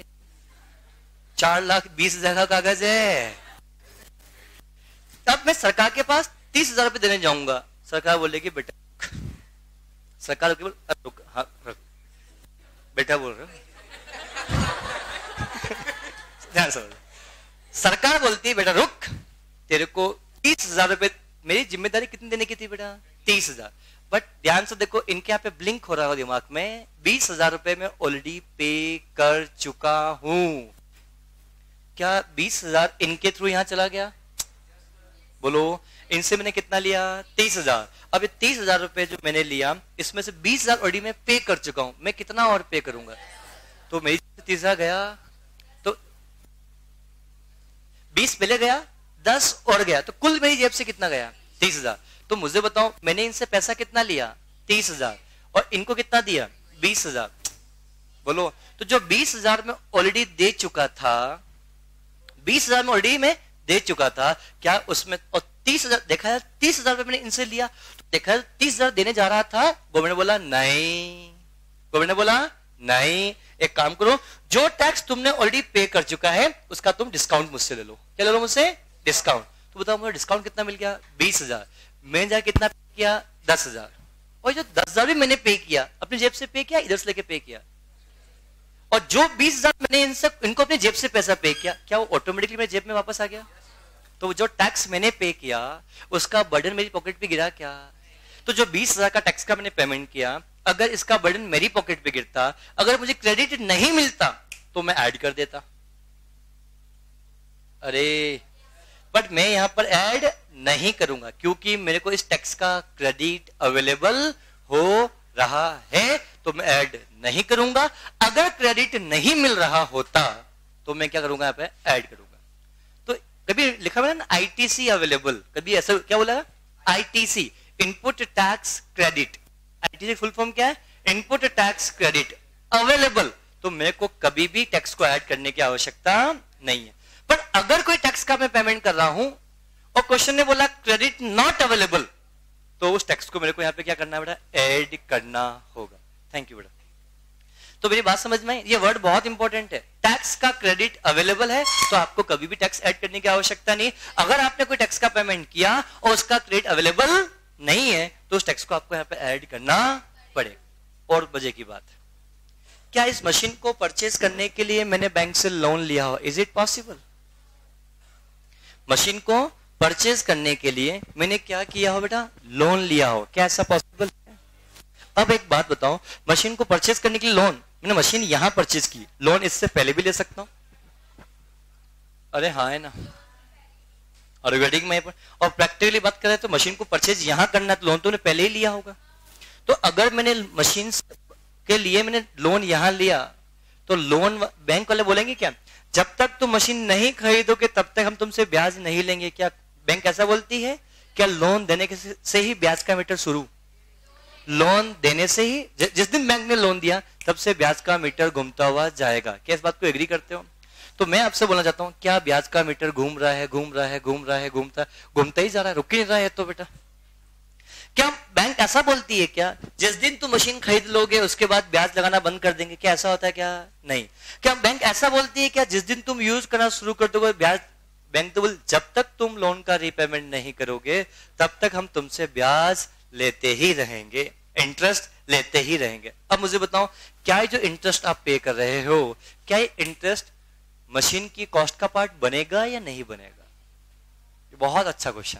4,20,000 का कागज है। अब मैं सरकार के पास 30,000 रुपए देने जाऊंगा, सरकार बोलेगी बेटा, सरकार बोल, रुक, हाँ रुक बेटा बोल रहे हो ध्यान समझो, सरकार बोलती है बेटा रुक, तेरे को 30,000 रुपए, मेरी जिम्मेदारी कितनी देने की थी बेटा? 30,000। बट ध्यान से देखो, इनके यहाँ पे ब्लिंक हो रहा हो दिमाग में, 20,000 रुपए में ऑलरेडी पे कर चुका हूं। क्या 20,000 इनके थ्रू यहां चला गया? बोलो, इनसे मैंने कितना लिया? 30,000। अब 30,000 रुपए जो मैंने लिया, इसमें से 20,000 ऑलरेडी मैं पे कर चुका हूं। मैं कितना और पे करूंगा? तो मेरी 30,000 गया, तो 20 पहले गया, 10 और गया, तो कुल मेरी जेब से कितना गया? 30,000। तो मुझे बताओ, मैंने इनसे पैसा कितना लिया? 30,000। और इनको कितना दिया? 20,000। बोलो, तो जो 20,000 में ऑलरेडी दे चुका था, 20,000 में ऑलरेडी मैं दे चुका था, क्या उसमें, और 30,000 देखा है, 30,000 रुपए मैंने इनसे लिया, तो देखा 30,000 देने जा रहा था, गवर्नमेंट ने बोला नहीं, गवर्नमेंट ने बोला नहीं, एक काम करो, जो टैक्स तुमने ऑलरेडी पे कर चुका है उसका तुम डिस्काउंट मुझसे ले लो। क्या ले लो मुझसे? डिस्काउंट। तो बताओ मुझे डिस्काउंट कितना मिल गया? 20,000। मैंने जाके कितना पे किया? 10,000। और जो 10,000 भी मैंने पे किया, अपनी जेब से पे किया, इधर से लेके पे किया, और जो 20,000 मैंने इनको अपनी जेब से पैसा पे किया, क्या वो ऑटोमेटिकली मेरी जेब में वापस आ गया? तो जो टैक्स मैंने पे किया उसका बर्डन मेरी पॉकेट पे गिरा क्या? तो जो 20,000 का टैक्स का मैंने पेमेंट किया, अगर इसका बर्डन मेरी पॉकेट पे गिरता, अगर मुझे क्रेडिट नहीं मिलता तो मैं ऐड कर देता। अरे बट मैं यहां पर ऐड नहीं करूंगा, क्योंकि मेरे को इस टैक्स का क्रेडिट अवेलेबल हो रहा है, तो मैं ऐड नहीं करूंगा। अगर क्रेडिट नहीं मिल रहा होता तो मैं क्या करूंगा, यहाँ पे ऐड करूंगा। तो कभी लिखा हुआ है ना आईटीसी अवेलेबल, कभी ऐसा क्या बोला, ITC input tax credit. ITC full form क्या है, इनपुट टैक्स क्रेडिट अवेलेबल। तो मेरे को कभी भी टैक्स को ऐड करने की आवश्यकता नहीं है। पर अगर कोई टैक्स का मैं पेमेंट कर रहा हूं और क्वेश्चन ने बोला क्रेडिट नॉट अवेलेबल, तो उस टैक्स को मेरे को यहाँ पे क्या करना है बेटा, ऐड करना होगा। थैंक यू बेटा। तो मेरी बात समझ में आई, ये वर्ड बहुत इंपॉर्टेंट है। टैक्स का क्रेडिट अवेलेबल है तो आपको कभी भी टैक्स ऐड करने की आवश्यकता नहीं। अगर आपने कोई टैक्स का पेमेंट किया और उसका क्रेडिट अवेलेबल नहीं है तो उस टैक्स को आपको यहाँ पे ऐड करना पड़ेगा। और मजे की बात है, क्या इस मशीन को परचेज करने के लिए मैंने बैंक से लोन लिया हो, इज इट पॉसिबल? मशीन को परचेज करने के लिए मैंने क्या किया हो बेटा, लोन लिया हो, क्या ऐसा पॉसिबल है? अब एक बात बताओ, मशीन को परचेज करने के लिए लोन, मैंने मशीन यहां परचेज की, लोन इससे पहले भी ले सकता हूं? अरे हाँ है ना। और वेडिंग में और प्रैक्टिकली बात करें तो मशीन को परचेज यहां करना, तो लोन तो पहले ही लिया होगा। तो अगर मैंने मशीन के लिए मैंने लोन यहां लिया तो लोन बैंक वाले बोलेंगे क्या, जब तक तुम मशीन नहीं खरीदोगे तब तक हम तुमसे ब्याज नहीं लेंगे। क्या बैंक ऐसा बोलती है? क्या लोन देने से ही ब्याज का मीटर शुरू? लोन देने से ही, जिस दिन बैंक ने लोन दिया तब से ब्याज का मीटर घूमता हुआ जाएगा। क्या इस बात को एग्री करते हो? तो मैं आपसे बोलना चाहता हूं, क्या ब्याज का मीटर घूम रहा है, घूम रहा है, घूम रहा है, घूमता ही जा रहा है, रुक ही नहीं रहा है? तो बेटा क्या बैंक ऐसा बोलती है क्या, जिस दिन तुम मशीन खरीद लोगे उसके बाद ब्याज लगाना बंद कर देंगे? क्या ऐसा होता है क्या? नहीं। क्या बैंक ऐसा बोलती है क्या, जिस दिन तुम यूज करना शुरू कर दोगे ब्याज, बैंक तो बोल जब तक तुम लोन का रीपेमेंट नहीं करोगे तब तक हम तुमसे ब्याज लेते ही रहेंगे, इंटरेस्ट लेते ही रहेंगे। अब मुझे बताओ, क्या ये जो इंटरेस्ट आप पे कर रहे हो, क्या ये इंटरेस्ट मशीन की कॉस्ट का पार्ट बनेगा या नहीं बनेगा? ये बहुत अच्छा question.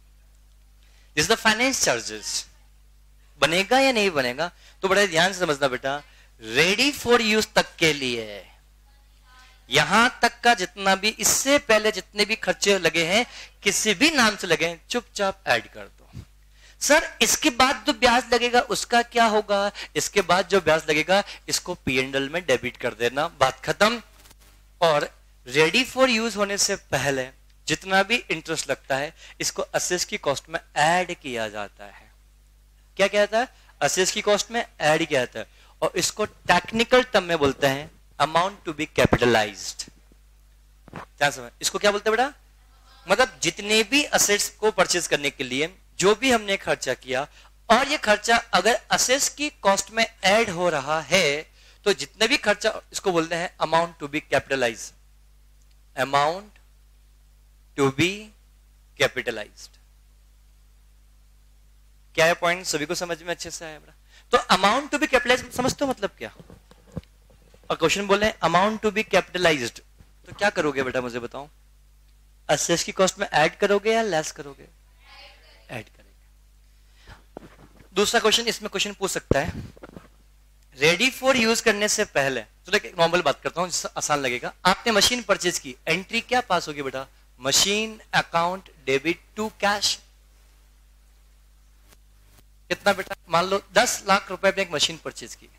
This the finance charges बनेगा या नहीं बनेगा? तो बड़े ध्यान से समझना बेटा, रेडी फॉर यूज तक के लिए, यहां तक का जितना भी इससे पहले जितने भी खर्चे लगे हैं, किसी भी नाम से लगे हैं, चुपचाप ऐड कर दो। सर इसके बाद जो ब्याज लगेगा उसका क्या होगा? इसके बाद जो ब्याज लगेगा इसको P&L में डेबिट कर देना, बात खत्म। और रेडी फॉर यूज होने से पहले जितना भी इंटरेस्ट लगता है इसको असेस की कॉस्ट में ऐड किया जाता है। क्या कहता है? असेस की कॉस्ट में ऐड किया जाता है। और इसको टेक्निकल टर्म में बोलते हैं अमाउंट टू बी कैपिटलाइज्ड। क्या समझ, इसको क्या बोलते हैं बेटा? मतलब जितने भी असेट्स को परचेज करने के लिए जो भी हमने खर्चा किया, और ये खर्चा अगर असेस की कॉस्ट में ऐड हो रहा है तो जितने भी खर्चा, इसको बोलते हैं amount to be capitalised. Amount to be capitalised. क्या है पॉइंट? सभी को समझ में अच्छे से आया बेटा? तो अमाउंट टू बी कैपिटलाइज्ड समझते हो मतलब क्या? और क्वेश्चन बोल रहे हैं अमाउंट टू बी कैपिटलाइज्ड, तो क्या करोगे बेटा मुझे बताओ? असेस की कॉस्ट में ऐड करोगे या लेस करोगे? ऐड करेंगे। दूसरा क्वेश्चन इसमें क्वेश्चन पूछ सकता है, रेडी फॉर यूज करने से पहले, तो एक नॉर्मल बात करता हूं जिससे आसान लगेगा। आपने मशीन परचेज की, एंट्री क्या पास होगी बेटा? Machine account debit to cash. कितना बेटा? मान लो 10 लाख रुपए में एक मशीन परचेज की।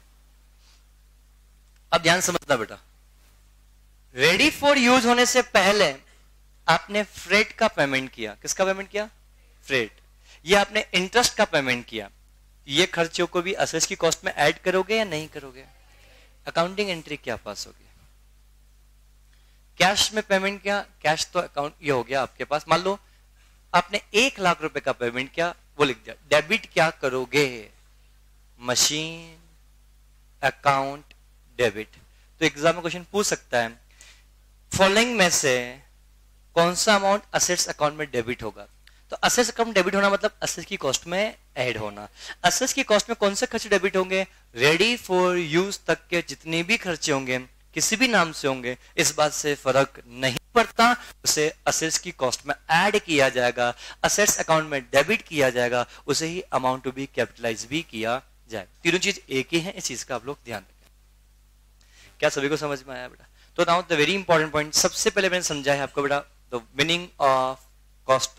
अब ध्यान समझना बेटा, रेडी फॉर यूज होने से पहले आपने फ्रेट का पेमेंट किया। किसका पेमेंट किया? फ्रेट। ये आपने इंटरेस्ट का पेमेंट किया। ये खर्चों को भी असेस की कॉस्ट में ऐड करोगे या नहीं करोगे? अकाउंटिंग एंट्री क्या पास होगी? कैश में पेमेंट किया, कैश तो अकाउंट ये हो गया आपके पास। मान लो आपने 1 लाख रुपए का पेमेंट किया, वो लिख दिया। डेबिट क्या करोगे? Machine account debit. तो एग्जाम में क्वेश्चन पूछ सकता है, फॉलोइंग में से कौन सा अमाउंट असेट्स अकाउंट में डेबिट होगा? तो असेट्स अकाउंट डेबिट होना मतलब असेट्स की कॉस्ट में ऐड होना। असेट्स की कॉस्ट में कौन से खर्चे डेबिट होंगे? रेडी फॉर यूज तक के जितने भी खर्चे होंगे, किसी भी नाम से होंगे, इस बात से फर्क नहीं पड़ता, उसे असेट्स की कॉस्ट में ऐड किया जाएगा, असेट्स अकाउंट में डेबिट किया जाएगा, उसे ही अमाउंट टू बी कैपिटलाइज भी किया जाए। तीनों चीज एक ही है, इस चीज का आप लोग ध्यान रखें। क्या सभी को समझ में आया बेटा? तो now the very important point, सबसे पहले मैंने समझा है आपको बेटा the meaning of cost of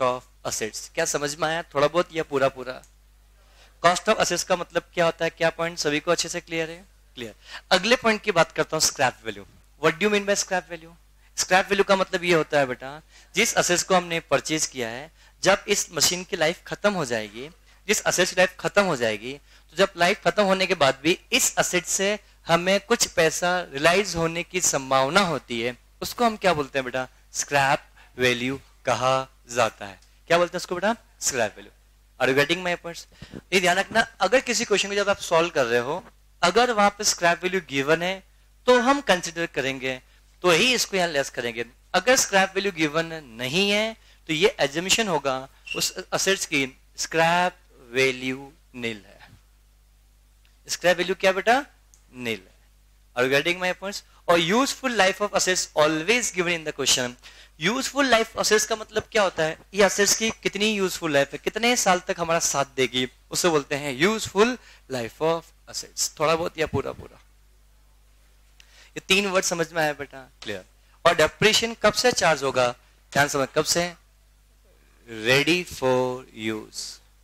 assets. क्या समझ में आया थोड़ा बहुत या पूरा पूरा? कॉस्ट ऑफ असेट्स का मतलब क्या होता है? क्या पॉइंट सभी को अच्छे से क्लियर है? क्लियर। अगले पॉइंट की बात करता हूं, scrap value. What do you mean by scrap value? Scrap value का मतलब ये होता है बेटा, जिस असेट्स को हमने परचेज किया है, जब इस मशीन की लाइफ खत्म हो जाएगी, जिस असेट्स की लाइफ खत्म हो जाएगी, तो जब लाइफ खत्म होने के बाद भी इस असेट से हमें कुछ पैसा रिलाइज होने की संभावना होती है, उसको हम क्या बोलते हैं बेटा? स्क्रैप वैल्यू कहा जाता है। क्या बोलते हैं उसको बेटा? Scrap value. Are you getting my points? ये ध्यान रखना, अगर किसी क्वेश्चन को जब आप सॉल्व कर रहे हो, अगर वहां पे स्क्रैप वैल्यू गिवन है तो हम कंसिडर करेंगे, तो ही इसको यहां लेस करेंगे। अगर स्क्रैप वैल्यू गिवन नहीं है तो ये एजम्पशन होगा उस असेट्स की स्क्रैप वैल्यू नील है। स्क्रैप वैल्यू क्या बेटा? नील है। Are you getting my points? और useful life of assets always given in the question. Useful life assets का मतलब क्या होता है? ये असेट्स की कितनी यूजफुल लाइफ है, कितने साल तक हमारा साथ देगी, उसे बोलते हैं यूजफुल लाइफ ऑफ असेट्स। थोड़ा बहुत या पूरा पूरा? ये 3 वर्ड समझ में आया बेटा? क्लियर। और डेप्रिसिएशन कब से चार्ज होगा? ध्यान समझ, कब से? Ready for use.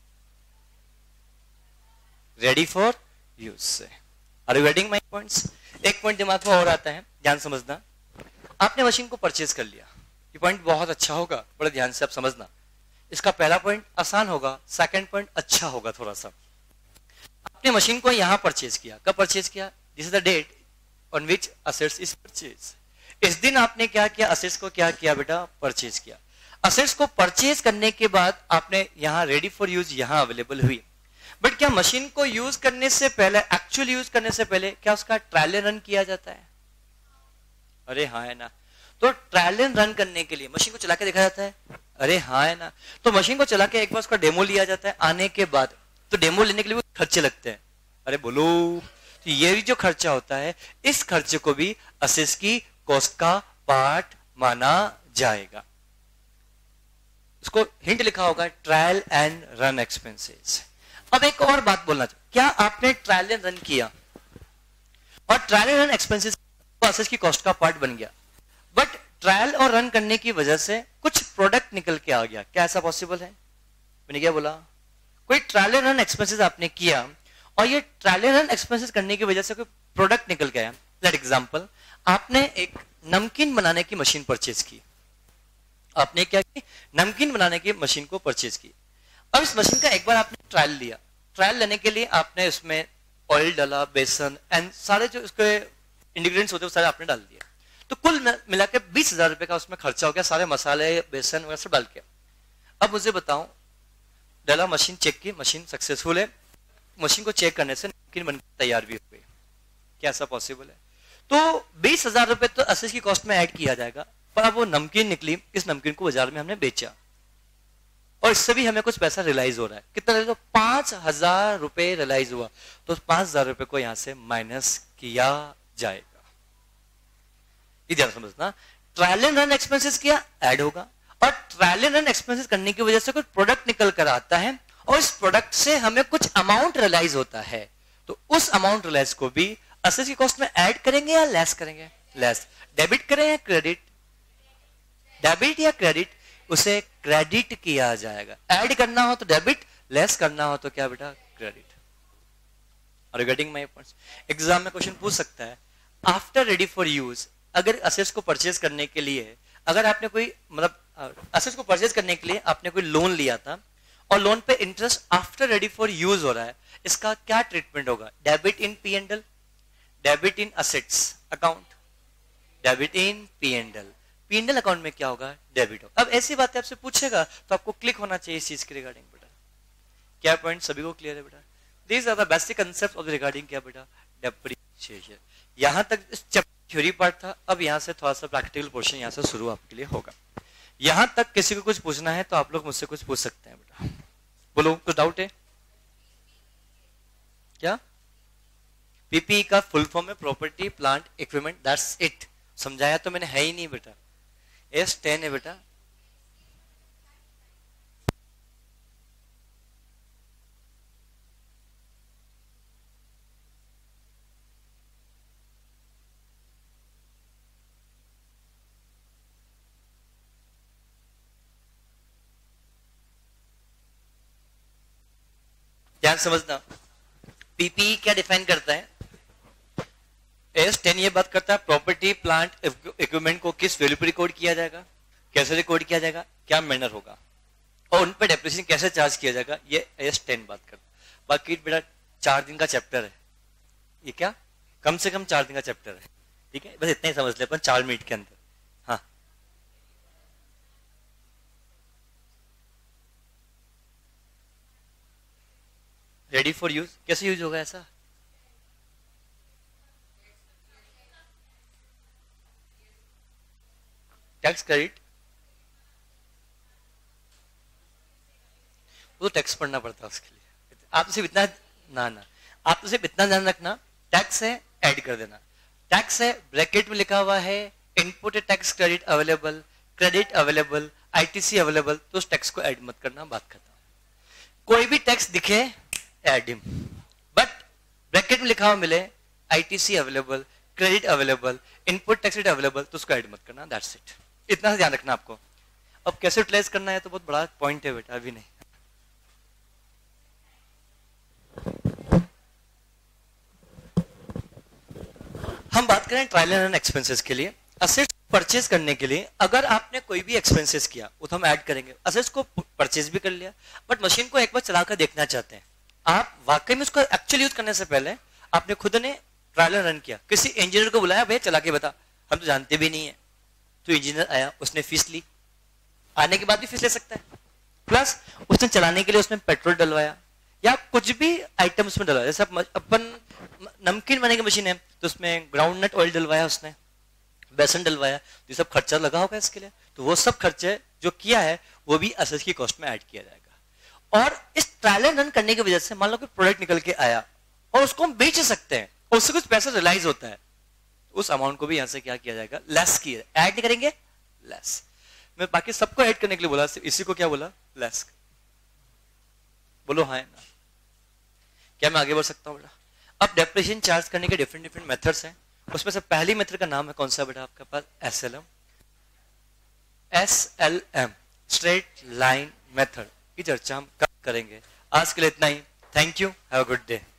Ready for use से। Are you getting my points? एक पॉइंट दिमाग में और आता है, ध्यान समझना। आपने मशीन को परचेज कर लिया, ये पॉइंट बहुत अच्छा होगा, बड़े ध्यान से आप समझना। इसका पहला पॉइंट आसान होगा, सेकंड पॉइंट अच्छा होगा थोड़ा सा। आपने मशीन को यहां परचेज किया, कब परचेज किया? This is the date on which assets is purchase. इस दिन आपने क्या किया? असेट्स को क्या किया बेटा? परचेज किया। असेट्स को परचेज करने के बाद आपने यहां रेडी फॉर यूज यहां अवेलेबल हुई, बट क्या मशीन को यूज करने से पहले, एक्चुअल यूज करने से पहले क्या उसका ट्रायल रन किया जाता है? अरे हाँ है ना। तो ट्रायल रन करने के लिए मशीन को चला के देखा जाता है? अरे हाँ है ना। तो मशीन को चला के एक बार उसका डेमो लिया जाता है आने के बाद, तो डेमो लेने के लिए खर्चे लगते हैं। अरे बोलो, तो ये भी जो खर्चा होता है, इस खर्चे को भी असेट्स की कॉस्ट का पार्ट माना जाएगा। उसको हिंट लिखा होगा, ट्रायल एंड रन एक्सपेंसेस। अब एक और बात बोलना चाहिए, क्या आपने ट्रायल एंड रन किया और trial and run expenses assets की कॉस्ट का पार्ट बन गया, बट ट्रायल और रन करने की वजह से कुछ प्रोडक्ट निकल के आ गया, क्या ऐसा पॉसिबल है? मैंने क्या बोला? कोई ट्रायल एंड रन एक्सपेंसेस आपने किया और ये ट्रायल एंड रन एक्सपेंसेस करने की वजह से कोई प्रोडक्ट निकल के आया। फॉर एग्जांपल, आपने एक नमकीन बनाने की मशीन परचेज की। आपने क्या की? नमकीन बनाने की मशीन को परचेज की। अब इस मशीन का एक बार आपने ट्रायल लिया। ट्रायल लेने के लिए आपने उसमें ऑयल डाला, बेसन एंड सारे जो उसके इंग्रेडिएंट्स होते हैं वो सारे आपने डाल दिए। तो कुल मिला के 20,000 रुपए का उसमें खर्चा हो गया, सारे मसाले, बेसन वगैरह सब डाल के। अब मुझे बताओ, डाला, मशीन चेक की, मशीन सक्सेसफुल है। मशीन को चेक करने से नमकीन बनकर तैयार भी हो गई। क्या ऐसा पॉसिबल है? तो 20,000 रुपए तो असेट्स की कॉस्ट में ऐड किया जाएगा, पर अब वो नमकीन निकली, इस नमकीन को बाजार में हमने बेचा और इससे भी हमें कुछ पैसा रियलाइज हो रहा है। कितना? तो 5,000 रुपए रियलाइज हुआ, तो 5,000 रुपए को यहां से माइनस किया जाएगा। ध्यान समझना, ट्रायल एंड रन एक्सपेंसेस किया, ऐड होगा, और ट्रायल एंड रन एक्सपेंसेस करने की वजह से कुछ प्रोडक्ट निकल कर आता है और इस प्रोडक्ट से हमें कुछ अमाउंट रियलाइज होता है, तो उस अमाउंट रियलाइज को भी असेट्स की कॉस्ट में ऐड करेंगे या लेस करेंगे? लेस। डेबिट करें या क्रेडिट? डेबिट या क्रेडिट? उसे क्रेडिट किया जाएगा। ऐड करना हो तो डेबिट, लेस करना हो तो क्या बेटा? Credit. Are you getting my points? Exam में क्वेश्चन पूछ सकता है, आफ्टर रेडी फॉर यूज, अगर असेट्स को परचेज करने के लिए, अगर आपने कोई मतलब असेट्स को परचेज करने के लिए आपने कोई लोन लिया था और लोन पे interest after ready for use हो रहा है, इसका क्या ट्रीटमेंट होगा? Debit in P and L, debit in assets account, debit in P and L. P and L account में क्या होगा? डेबिट होगा। अब ऐसी बातें आपसे पूछेगा तो आपको क्लिक होना चाहिए इस चीज के रिगार्डिंग बेटा। क्या पॉइंट सभी को क्लियर है बेटा? These are the basic concepts of the regarding क्या बेटा? डेप्रिसिएशन। यहां तक इस थ्योरी पार्ट था, अब यहां से थोड़ा सा प्रैक्टिकल पोर्शन यहां से शुरू आपके लिए होगा। यहां तक किसी को कुछ पूछना है तो आप लोग मुझसे कुछ पूछ सकते हैं बेटा। बोलो, कुछ डाउट है क्या? पीपीई का फुल फॉर्म है property plant equipment, that's it. समझाया तो मैंने है ही नहीं बेटा। S10 है बेटा। ध्यान समझना, पीपीई क्या डिफाइन करता है? AS10 ये बात करता है प्रॉपर्टी प्लांट इक्विपमेंट को किस वैल्यू पर रिकॉर्ड किया जाएगा, कैसे रिकॉर्ड किया जाएगा, क्या मैनर होगा, और उन पर डेप्रिसिएशन कैसे चार्ज किया जाएगा, ये AS10 बात करता है। बाकी बेटा 4 दिन का चैप्टर है ये, क्या कम से कम 4 दिन का चैप्टर है, ठीक है, बस इतना ही समझ ले अपन 4 मिनट के अंदर। हाँ, रेडी फॉर यूज, कैसे यूज होगा ऐसा? टैक्स क्रेडिट, वो तो टैक्स पढ़ना पड़ता है उसके लिए। आप तो सिर्फ इतना ना आप तो सिर्फ इतना ध्यान रखना, टैक्स है ऐड कर देना, टैक्स है ब्रैकेट में लिखा हुआ है input tax credit available, credit available, ITC available, तो उस टैक्स को ऐड मत करना, बात खत्म। कोई भी टैक्स दिखे ऐड हिम, बट ब्रैकेट में लिखा हुआ मिले ITC available, credit available, input tax credit available, तो उसको ऐड मत करना, दैट्स इट। इतना ध्यान रखना आपको। अब कैसे यूटिलाइज करना है तो बहुत बड़ा पॉइंट है बेटा, अभी नहीं। हम बात करें ट्रायल एंड एक्सपेंसेस के लिए। असेट्स परचेज करने के लिए अगर आपने कोई भी एक्सपेंसेस किया वो तो हम ऐड करेंगे, असेट्स को परचेज भी कर लिया, बट मशीन को एक बार चलाकर देखना चाहते हैं आप, वाकई में उसको एक्चुअली यूज करने से पहले आपने खुद ने ट्रायल रन किया, किसी इंजीनियर को बुलाया, भैया चला के बता, हम तो जानते भी नहीं है, तो इंजीनियर आया, उसने फीस ली, आने के बाद भी फीस ले सकता है, प्लस उसने चलाने के लिए उसमें पेट्रोल डलवाया या कुछ भी आइटम उसमें डलवाया, जैसे अपन नमकीन बनाने की मशीन है तो उसमें ग्राउंड नट ऑयल डलवाया, उसने बेसन डलवाया, तो ये सब खर्चा लगा होगा इसके लिए, तो वो सब खर्चे जो किया है वो भी असेट्स की कॉस्ट में ऐड किया जाएगा। और इस ट्रायल एंड रन करने की वजह से मान लो कि प्रोडक्ट निकल के आया और उसको हम बेच सकते हैं, उससे कुछ पैसा रियलाइज होता है, उस अमाउंट को भी यहां से क्या किया जाएगा, लेस किया, ऐड नहीं करेंगे, लेस। मैं बाकी सबको ऐड करने के लिए बोला, इसी को क्या बोला, लेस। बोलो हाँ ना, क्या मैं आगे बढ़ सकता हूँ बेटा? अब डेप्रिसिएशन चार्ज करने के डिफरेंट डिफरेंट मेथड्स हैं, उसमें से पहली मेथड का नाम है कौन सा बेटा आपके पास, SLM, स्ट्रेट लाइन मेथड की चर्चा हम कब करेंगे। आज के लिए इतना ही, thank you, have a good day.